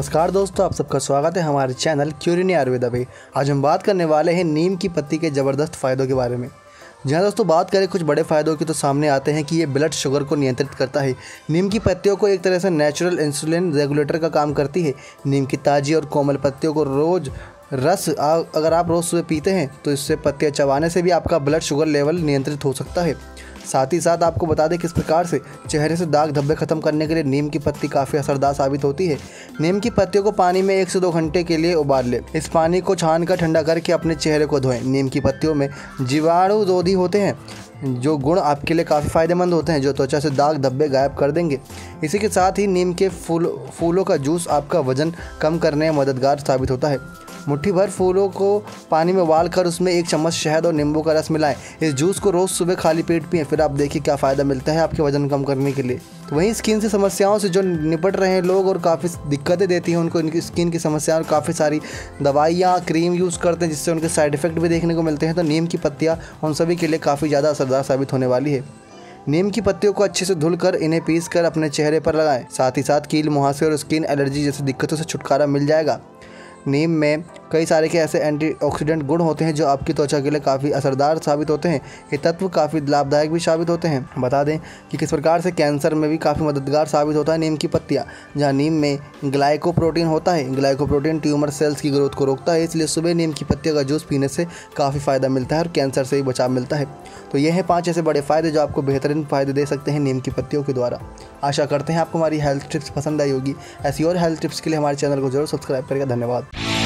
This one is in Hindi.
नमस्कार दोस्तों, आप सबका स्वागत है हमारे चैनल क्यूरिनी आयुर्वेदा पे। आज हम बात करने वाले हैं नीम की पत्ती के ज़बरदस्त फ़ायदों के बारे में। जहाँ दोस्तों बात करें कुछ बड़े फ़ायदों की तो सामने आते हैं कि ये ब्लड शुगर को नियंत्रित करता है। नीम की पत्तियों को एक तरह से नेचुरल इंसुलिन रेगुलेटर का काम करती है। नीम की ताज़ी और कोमल पत्तियों को रोज़ अगर आप रोज़ सुबह पीते हैं तो इससे पत्तियाँ चबाने से भी आपका ब्लड शुगर लेवल नियंत्रित हो सकता है। साथ ही साथ आपको बता दें किस प्रकार से चेहरे से दाग धब्बे ख़त्म करने के लिए नीम की पत्ती काफ़ी असरदार साबित होती है। नीम की पत्तियों को पानी में 1 से 2 घंटे के लिए उबाल लें। इस पानी को छानकर ठंडा करके अपने चेहरे को धोएं। नीम की पत्तियों में जीवाणुरोधी होते हैं जो गुण आपके लिए काफ़ी फ़ायदेमंद होते हैं, जो त्वचा से दाग धब्बे गायब कर देंगे। इसी के साथ ही नीम के फूलों का जूस आपका वज़न कम करने में मददगार साबित होता है। मुट्ठी भर फूलों को पानी में उबाल कर उसमें 1 चम्मच शहद और नींबू का रस मिलाएं। इस जूस को रोज़ सुबह खाली पेट पिएं, फिर आप देखिए क्या फ़ायदा मिलता है आपके वजन कम करने के लिए। तो वहीं स्किन से समस्याओं से जो निपट रहे हैं लोग और काफ़ी दिक्कतें देती हैं उनको इनकी स्किन की समस्या, और काफ़ी सारी दवाइयाँ क्रीम यूज़ करते हैं जिससे उनके साइड इफ़ेक्ट भी देखने को मिलते हैं। तो नीम की पत्तियाँ उन सभी के लिए काफ़ी ज़्यादा असरदार साबित होने वाली है। नीम की पत्तियों को अच्छे से धुलकर इन्हें पीसकर अपने चेहरे पर लगाएं। साथ ही साथ कील मुहासे और स्किन एलर्जी जैसी दिक्कतों से छुटकारा मिल जाएगा। नीम में कई सारे के ऐसे एंटीऑक्सीडेंट गुण होते हैं जो आपकी त्वचा के लिए काफ़ी असरदार साबित होते हैं। ये तत्व काफ़ी लाभदायक भी साबित होते हैं। बता दें कि किस प्रकार से कैंसर में भी काफ़ी मददगार साबित होता है नीम की पत्तियाँ। जहाँ नीम में ग्लाइकोप्रोटीन होता है। ग्लाइकोप्रोटीन ट्यूमर सेल्स की ग्रोथ को रोकता है, इसलिए सुबह नीम की पत्तियों का जूस पीने से काफ़ी फ़ायदा मिलता है और कैंसर से भी बचाव मिलता है। तो ये हैं 5 ऐसे बड़े फ़ायदे जो आपको बेहतरीन फ़ायदे दे सकते हैं नीम की पत्तियों के द्वारा। आशा करते हैं आपको हमारी हेल्थ टिप्स पसंद आई होगी। ऐसी और हेल्थ टिप्स के लिए हमारे चैनल को जरूर सब्सक्राइब करेगा। धन्यवाद।